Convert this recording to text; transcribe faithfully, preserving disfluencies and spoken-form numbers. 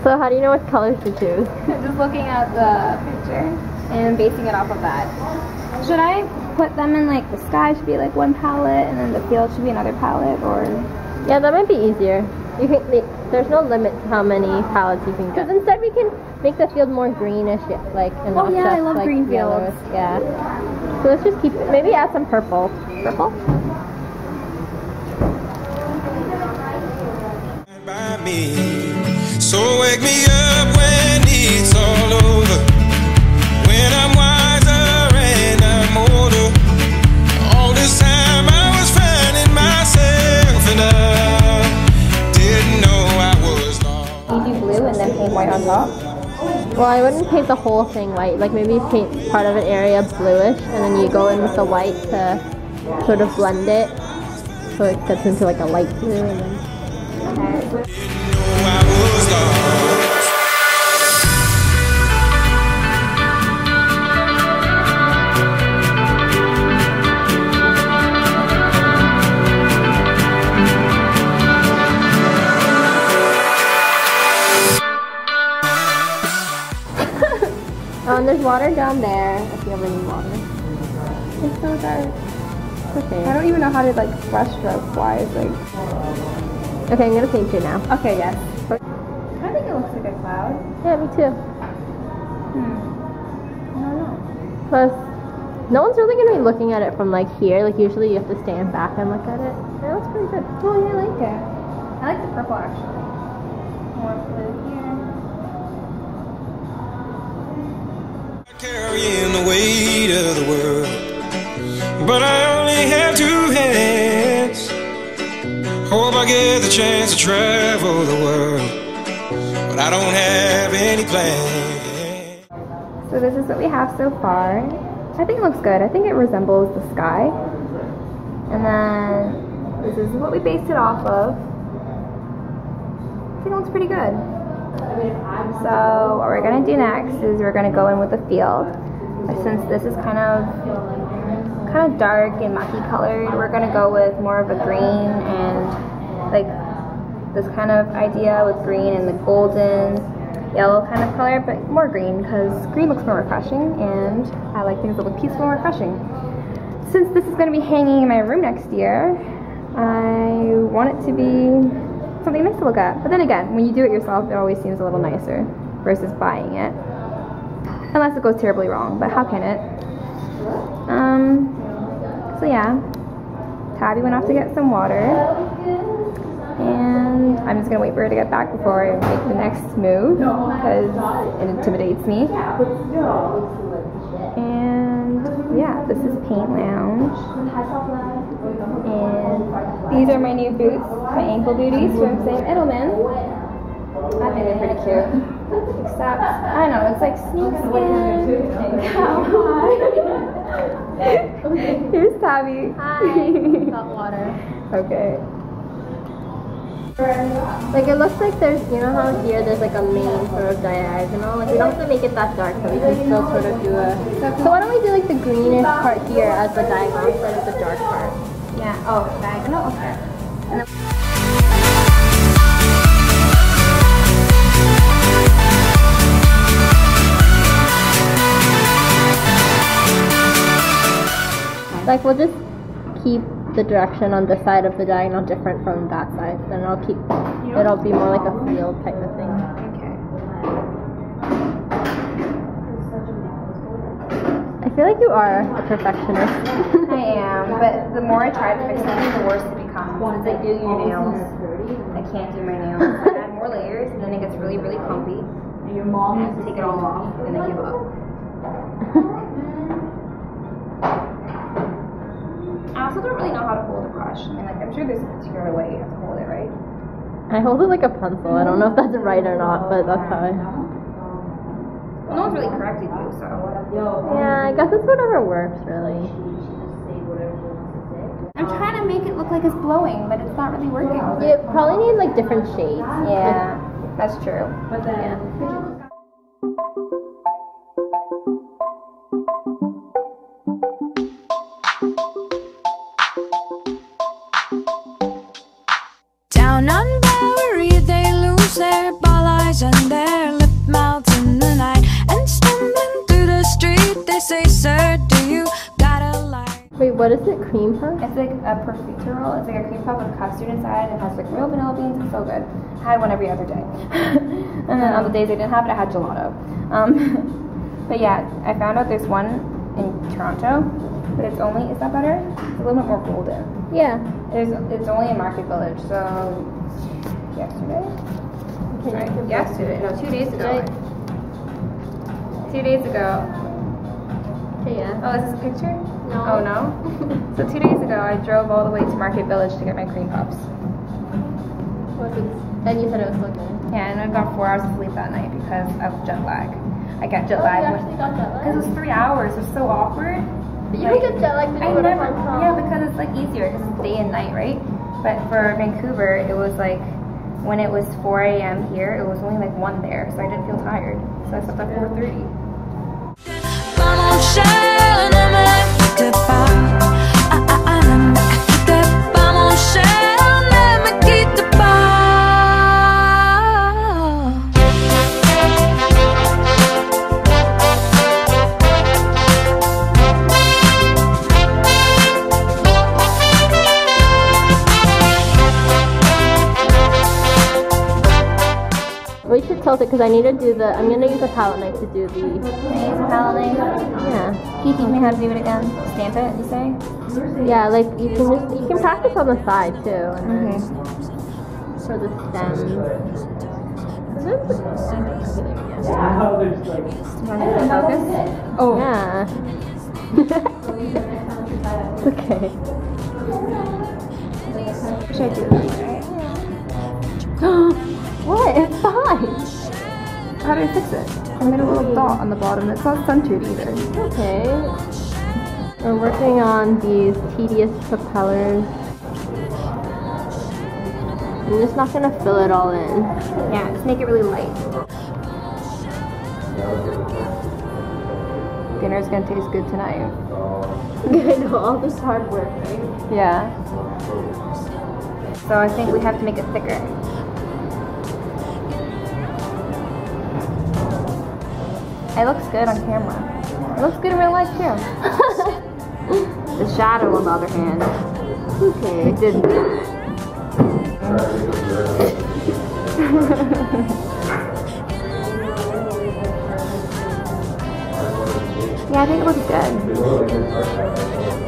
So how do you know what colors to choose? Just looking at the picture and basing it off of that. Should I put them in like the sky should be like one palette and then the field should be another palette, or? Yeah, that might be easier. You can. There's no limit to how many palettes you can get. Because instead we can make the field more greenish, like and oh not yeah, just I love like green yellows. fields. Yeah. So let's just keep it. Maybe add some purple. Purple. By me. So wake me up when it's all over. When I'm wiser and I'm older. All this time I was finding myself and I didn't know I was lost. You do blue and then paint white on top? Well, I wouldn't paint the whole thing white. Like maybe paint part of an area bluish, and then you go in with the white to sort of blend it, so it gets into like a light blue. And then oh, and there's water down there if you ever need water. It's so dark. It's okay. I don't even know how to like brush stroke wise, like. Okay, I'm gonna paint you now. Okay, yes. I think it looks like a cloud. Yeah, me too. Hmm. I don't know. Plus, no one's really gonna be looking at it from like here. Like usually you have to stand back and look at it. It looks pretty good. Oh yeah, I like it. I like the purple actually. More blue here. Carrying the weight of the world, but I only have two hands. Hope I get the chance to travel the world, but I don't have any plans. So this is what we have so far. I think it looks good. I think it resembles the sky. And then this is what we based it off of. I think it looks pretty good. So what we're gonna do next is we're gonna go in with the field. Since this is kind of kind of dark and mucky colored, we're gonna go with more of a green and like this kind of idea with green and the golden yellow kind of color, but more green because green looks more refreshing and I like things that look peaceful and refreshing. Since this is gonna be hanging in my room next year, I want it to be something nice to look at. But then again, when you do it yourself, it always seems a little nicer versus buying it. Unless it goes terribly wrong, but how can it? Um, so yeah, Tabby went off to get some water. And I'm just gonna wait for her to get back before I make the next move because it intimidates me. And yeah, this is Paintlounge. And these are my new boots, my ankle booties from Saint Edelman. I think they're pretty cute. Except, I don't know, it's like snakeskin and cowhide. Here's Tabby. Hi. Got water. Okay. Like it looks like there's, you know how here there's like a main sort of diagonal. Like we don't have to make it that dark, but we can still sort of do a. So why don't we do like the greenish part here as the diagonal instead of the dark part? Yeah. Oh, diagonal. Okay. And then like we'll just keep the direction on this side of the diagonal different from that side. Then I'll keep, it'll be more like a field type of thing. okay. I feel like you are a perfectionist. I am, but the more I try to fix something, the worse it becomes. It's like doing your nails. I can't do my nails. I add more layers, and then it gets really, really clumpy. And your mom has to take it all off, and I give up. I also don't really know how to hold a brush. I mean, like, I'm sure there's a particular way you have to hold it, right? I hold it like a pencil. I don't know if that's right or not, but that's how I... Well, no one's really corrected you, so... Yeah, I guess it's whatever works, really. I'm trying to make it look like it's blowing, but it's not really working. You probably need like different shades. Yeah, that's true. But then... Yeah. Down on Bowery, they lose their ball eyes and their what is it? Cream puff? It's like a profiterole. It's like a cream puff with custard inside. It has like real vanilla beans. It's so good. I had one every other day. And then on the days I didn't have it, I had gelato. Um, but yeah, I found out there's one in Toronto, but it's only, is that better? It's a little bit more golden. Yeah. There's, it's only in Market Village, so yesterday? Sorry, yesterday, no, two days ago. Two days ago. Okay, yeah. Oh, is this a picture? No. Oh, no? So two days ago, I drove all the way to Market Village to get my cream puffs. And you said it was so good. Yeah, and I got four hours of sleep that night because of jet lag. I got jet Oh, lag. you actually got jet lag? Because it was three hours. It was so awkward. But you like, don't get jet lag I to never, Hong Kong. yeah, because it's like easier because it's day and night, right? But for Vancouver, it was like when it was four A M here, it was only like one there, so I didn't feel tired. So I slept at four thirty. We should tilt it because I need to do the. I'm gonna use a palette knife to do the. Can I use a palette knife? Yeah. Can you teach me how to do it again? Stamp it, you say? Yeah, like you can just you can practice on the side too, and then Okay. for the stems. Focus? Oh. Yeah. It's okay. Should I do this, right? What? It's fine. How do I fix it? I made a little dot on the bottom. It's not centered either. Okay. We're working on these tedious propellers. I'm just not gonna fill it all in. Yeah, just make it really light. Dinner's gonna taste good tonight. I know, all this hard work, right? Yeah. So I think we have to make it thicker. It looks good on camera. It looks good in real life too. The shadow, on the other hand, Okay. it didn't. Yeah, I think it looks good.